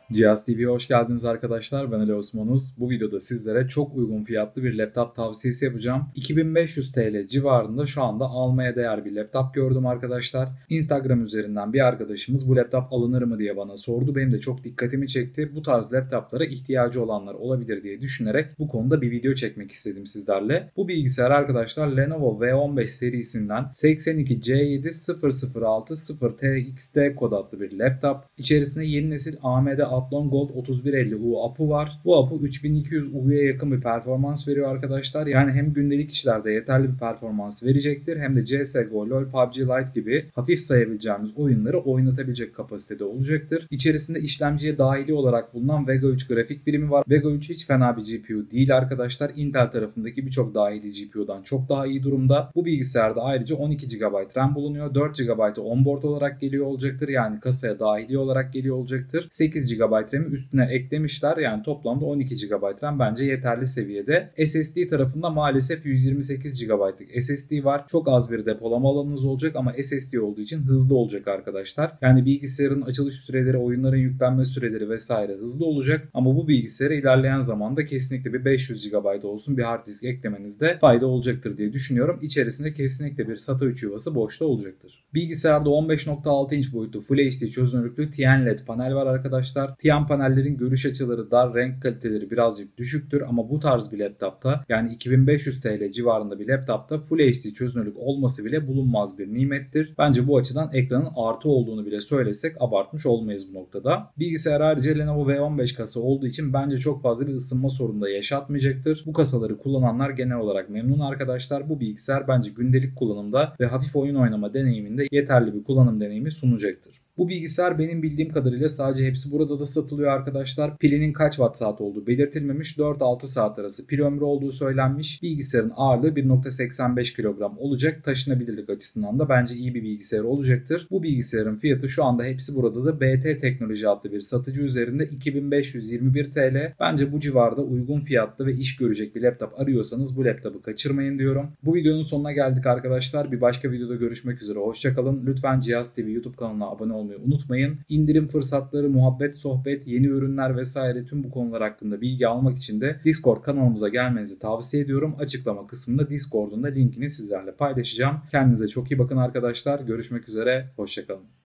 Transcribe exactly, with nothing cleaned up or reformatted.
Cihaz T V'ye hoş geldiniz arkadaşlar. Ben Ali Osmanuz. Bu videoda sizlere çok uygun fiyatlı bir laptop tavsiyesi yapacağım. iki bin beş yüz T L civarında şu anda almaya değer bir laptop gördüm arkadaşlar. Instagram üzerinden bir arkadaşımız bu laptop alınır mı diye bana sordu. Benim de çok dikkatimi çekti. Bu tarz laptoplara ihtiyacı olanlar olabilir diye düşünerek bu konuda bir video çekmek istedim sizlerle. Bu bilgisayar arkadaşlar Lenovo V on beş serisinden seksen iki C yedi sıfır sıfır altı sıfır T X T kod adlı bir laptop. İçerisinde yeni nesil A M D Athlon Gold otuz bir elli U A P U var. Bu A P U üç bin iki yüz U'ya yakın bir performans veriyor arkadaşlar. Yani hem gündelik işlerde yeterli bir performans verecektir hem de C S G O, LoL, P U B G Lite gibi hafif sayabileceğimiz oyunları oynatabilecek kapasitede olacaktır. İçerisinde işlemciye dahili olarak bulunan Vega üç grafik birimi var. Vega üç hiç fena bir G P U değil arkadaşlar. Intel tarafındaki birçok dahili G P U'dan çok daha iyi durumda. Bu bilgisayarda ayrıca on iki gigabayt RAM bulunuyor. dört gigabaytı onboard olarak geliyor olacaktır. Yani kasaya dahili olarak geliyor olacaktır. sekiz gigabayt RAM'i üstüne eklemişler. Yani toplamda on iki gigabayt RAM bence yeterli seviyede. S S D tarafında maalesef yüz yirmi sekiz gigabaytlık S S D var. Çok az bir depolama alanınız olacak ama S S D olduğu için hızlı olacak arkadaşlar. Yani bilgisayarın açılış süreleri, oyunların yüklenme süreleri vesaire hızlı olacak. Ama bu bilgisayara ilerleyen zamanda kesinlikle bir beş yüz gigabayt olsun bir hard disk eklemenizde fayda olacaktır diye düşünüyorum. İçerisinde kesinlikle bir SATA üç yuvası boşta olacaktır. Bilgisayarda on beş nokta altı inç boyutlu Full H D çözünürlüklü T N L E D panel var arkadaşlar. T N panellerin görüş açıları dar, renk kaliteleri birazcık düşüktür ama bu tarz bir laptopta yani iki bin beş yüz T L civarında bir laptopta Full H D çözünürlük olması bile bulunmaz bir nimettir. Bence bu açıdan ekranın artı olduğunu bile söylesek abartmış olmayız bu noktada. Bilgisayar ayrıca Lenovo V on beş kasa olduğu için bence çok fazla bir ısınma sorunu da yaşatmayacaktır. Bu kasaları kullananlar genel olarak memnun arkadaşlar. Bu bilgisayar bence gündelik kullanımda ve hafif oyun oynama deneyiminde yeterli bir kullanım deneyimi sunacaktır. Bu bilgisayar benim bildiğim kadarıyla sadece hepsi burada da satılıyor arkadaşlar. Pilinin kaç watt saat olduğu belirtilmemiş. dört altı saat arası pil ömrü olduğu söylenmiş. Bilgisayarın ağırlığı bir nokta seksen beş kilogram olacak. Taşınabilirlik açısından da bence iyi bir bilgisayar olacaktır. Bu bilgisayarın fiyatı şu anda hepsi burada da B T Teknoloji adlı bir satıcı üzerinde iki bin beş yüz yirmi bir T L. Bence bu civarda uygun fiyatlı ve iş görecek bir laptop arıyorsanız bu laptopu kaçırmayın diyorum. Bu videonun sonuna geldik arkadaşlar. Bir başka videoda görüşmek üzere. Hoşçakalın. Lütfen Cihaz T V YouTube kanalına abone olmayı unutmayın. İndirim fırsatları, muhabbet, sohbet, yeni ürünler vesaire tüm bu konular hakkında bilgi almak için de Discord kanalımıza gelmenizi tavsiye ediyorum. Açıklama kısmında Discord'un da linkini sizlerle paylaşacağım. Kendinize çok iyi bakın arkadaşlar. Görüşmek üzere. Hoşçakalın.